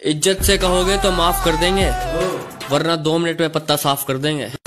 इज्जत से कहोगे तो माफ कर देंगे, वरना 2 मिनट में पत्ता साफ कर देंगे।